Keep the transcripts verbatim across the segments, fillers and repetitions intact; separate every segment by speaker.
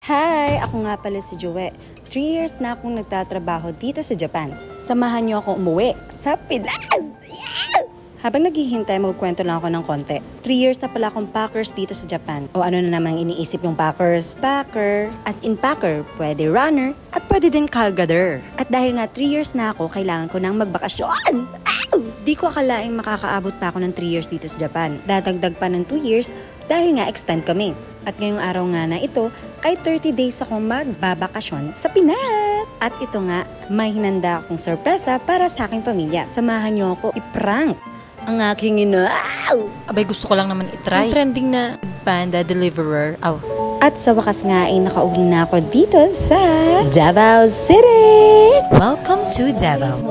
Speaker 1: Hi! Ako nga pala si Joe. Three years na akong nagtatrabaho dito sa Japan. Samahan niyo ako umuwi sa Pinas! Yeah! Habang naghihintay, magkwento lang ako ng konti. Three years na pala akong packers dito sa Japan. O ano na naman ang iniisip yung packers? Packer, as in packer, pwede runner, at pwede din cargador. At dahil nga three years na ako, kailangan ko nang magbakasyon! Ow! Di ko akalaing makakaabot pa ako ng three years dito sa Japan. Dadagdag pa ng two years dahil nga extend kami. At ngayong araw nga na ito, ay thirty days akong magbabakasyon sa Pinas. At ito nga, may hinanda akong sorpresa para sa aking pamilya. Samahan niyo ako i-prank ang aking ina.
Speaker 2: Abay, gusto ko lang naman itry. Ang trending na panda deliverer. Aw.
Speaker 1: At sa wakas nga ay nakauwi na ako dito sa Davao City.
Speaker 2: Welcome to Davao.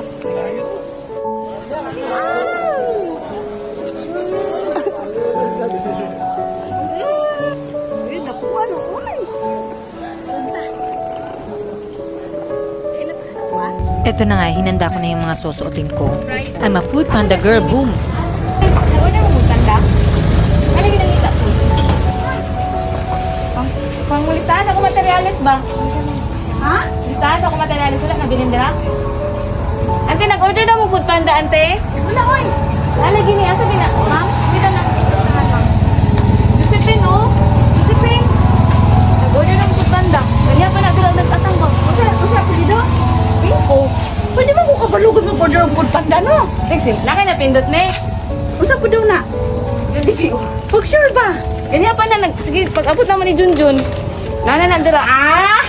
Speaker 2: Ito na nga, hinanda ko na yung mga susuotin ko. I'm a food panda girl, boom!
Speaker 3: Nag-order mo food panda? Ano ginamita po? Pang listahan ako materialis ba? Ha? Listahan ako materialis. Wala na binindra? Ante, nag-order na mo food panda, ante? Wala, oy! Wala, gini. Asa bina? Ma'am? Bina na. Disipin, oh! Disipin! Nag-order na mo food panda. Kanya pa na bilang nag-atang ba? Kasi, kasi ako dito? Cinco? Pwede ba ko kabalugod ng order ng food panda, no? Six, laki na pindot, next. Usa po daw na. Pag sure ba? Kanya pa na, nag sige, pag-abot naman ni Junjun. Nana na, dira. Ah!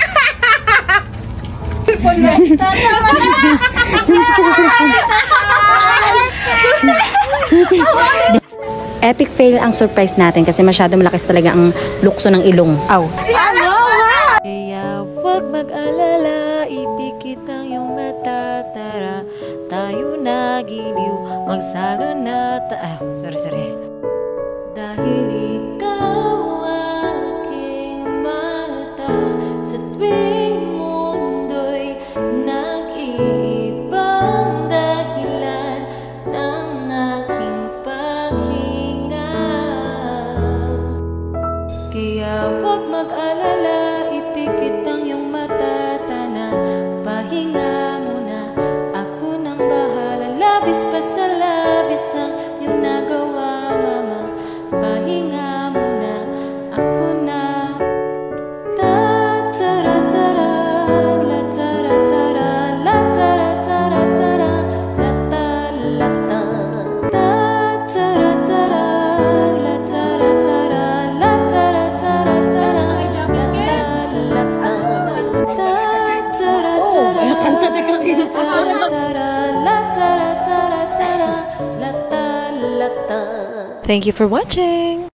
Speaker 1: Epic fail ang surprise natin kasi masyado malakas talaga ang lukso ng ilong. Aw.
Speaker 3: Ano?
Speaker 2: Kaya huwag mag-alala, ipikit ang iyong mata. Tara, tayo na giliw, magsalo na ta... Ah, sorry, sorry. Dahil ikaw aking mata, sa tuwing mundo'y nag-iibang dahilan ng aking paghinga. Kaya huwag mag-alala, ipikit ang iyong mata, tana, pahinga muna. Ako nang bahala, labis pa sa labis ang iyong nagawa, mama. Pahinga muna, ako na. La tara tara, la tara tara, la tara tara tara, la ta la ta. La tara tara, la tara tara, la tara tara tara, la ta la ta. La tara tara, nakanta na kang tara tara, la tara tara tara, la ta la ta. Thank you for watching.